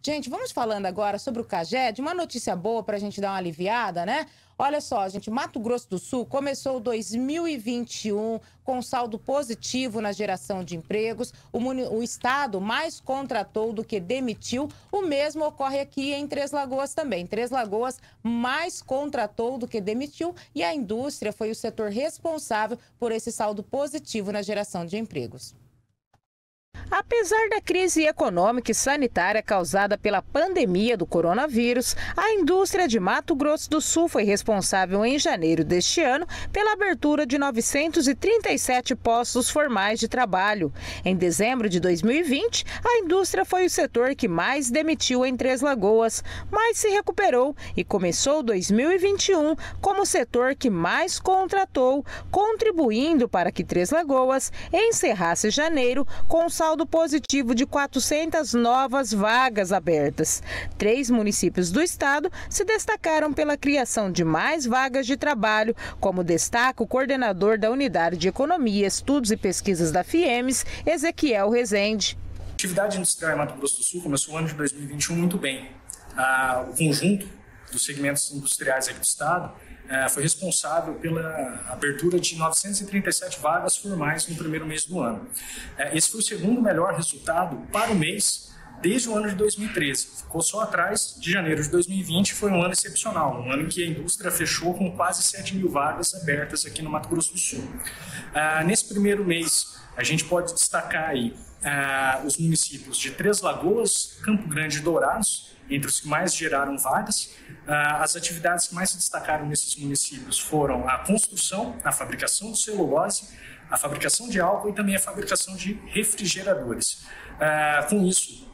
Gente, vamos falando agora sobre o Caged, uma notícia boa para a gente dar uma aliviada, né? Olha só, gente, Mato Grosso do Sul começou 2021 com saldo positivo na geração de empregos. O estado mais contratou do que demitiu. O mesmo ocorre aqui em Três Lagoas também. Três Lagoas mais contratou do que demitiu e a indústria foi o setor responsável por esse saldo positivo na geração de empregos. Apesar da crise econômica e sanitária causada pela pandemia do coronavírus, a indústria de Mato Grosso do Sul foi responsável em janeiro deste ano pela abertura de 937 postos formais de trabalho. Em dezembro de 2020, a indústria foi o setor que mais demitiu em Três Lagoas, mas se recuperou e começou 2021 como o setor que mais contratou, contribuindo para que Três Lagoas encerrasse janeiro com saldo positivo de 400 novas vagas abertas. 3 municípios do estado se destacaram pela criação de mais vagas de trabalho, como destaca o coordenador da Unidade de Economia, Estudos e Pesquisas da FIEMES, Ezequiel Rezende. A atividade industrial em Mato Grosso do Sul começou o ano de 2021 muito bem. O conjunto dos segmentos industriais aqui do estado foi responsável pela abertura de 937 vagas formais no primeiro mês do ano. Esse foi o segundo melhor resultado para o mês desde o ano de 2013. Ficou só atrás de janeiro de 2020, foi um ano excepcional, um ano em que a indústria fechou com quase 7 mil vagas abertas aqui no Mato Grosso do Sul. Nesse primeiro mês, a gente pode destacar aí os municípios de Três Lagoas, Campo Grande e Dourados, entre os que mais geraram vagas. As atividades que mais se destacaram nesses municípios foram a construção, a fabricação de celulose, a fabricação de álcool e também a fabricação de refrigeradores. Com isso,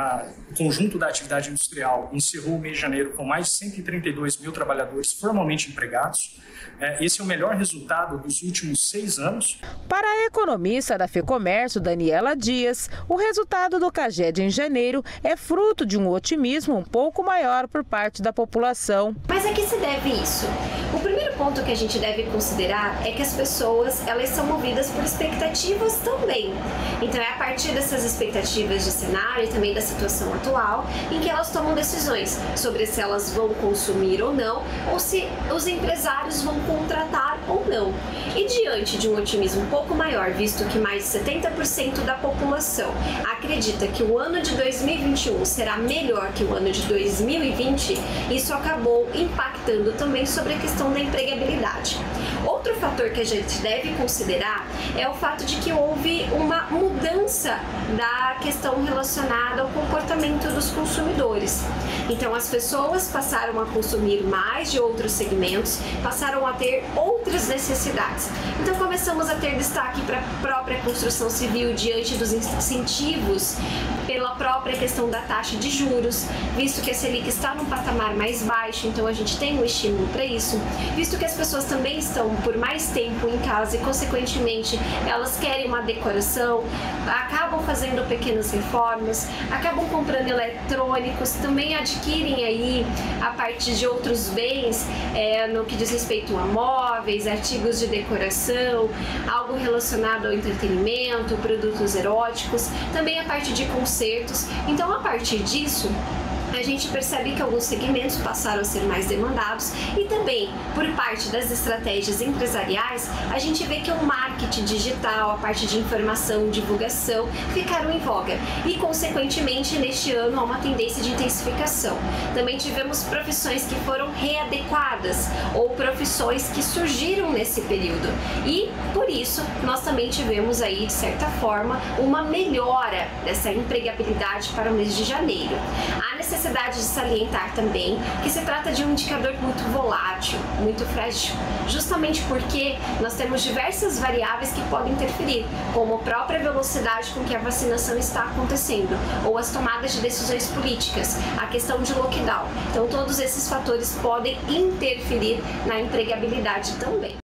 o conjunto da atividade industrial encerrou o mês de janeiro com mais de 132 mil trabalhadores formalmente empregados. Esse é o melhor resultado dos últimos 6 anos. Para a economista da FEComércio, Daniela Dias, o resultado do Caged em janeiro é fruto de um otimismo um pouco maior por parte da população. Mas a que se deve isso? O primeiro ponto que a gente deve considerar é que as pessoas elas são movidas por expectativas também. Então é a partir dessas expectativas de cenário e também da situação atual em que elas tomam decisões sobre se elas vão consumir ou não, ou se os empresários vão contratar ou não. E diante de um otimismo um pouco maior, visto que mais de 70% da população acredita que o ano de 2021 será melhor que o ano de 2020, isso acabou impactando também sobre a questão da empregabilidade. Outro fator que a gente deve considerar é o fato de que houve uma mudança da questão relacionada ao comportamento dos consumidores. Então as pessoas passaram a consumir mais de outros segmentos, passaram a ter outras necessidades. Então começamos a ter destaque para a própria construção civil diante dos incentivos, pela própria questão da taxa de juros, visto que a Selic está num patamar mais baixo, então a gente tem um estímulo para isso, visto que as pessoas também estão por mais tempo em casa e consequentemente elas querem uma decoração, acabam fazendo pequenas reformas, acabam comprando eletrônicos, também adquirem aí a partir de outros bens no que diz respeito a móveis, artigos de decoração, algo relacionado ao entretenimento, produtos eróticos, também a parte de concertos. Então, a partir disso, a gente percebe que alguns segmentos passaram a ser mais demandados e também, por parte das estratégias empresariais, a gente vê que o marketing digital, a parte de informação, divulgação, ficaram em voga e, consequentemente, neste ano há uma tendência de intensificação. Também tivemos profissões que foram readequadas ou profissões que surgiram nesse período e, por isso, nós também tivemos aí, de certa forma, uma melhora dessa empregabilidade para o mês de janeiro. A necessidade de salientar também que se trata de um indicador muito volátil, muito frágil, justamente porque nós temos diversas variáveis que podem interferir, como a própria velocidade com que a vacinação está acontecendo, ou as tomadas de decisões políticas, a questão de lockdown. Então, todos esses fatores podem interferir na empregabilidade também.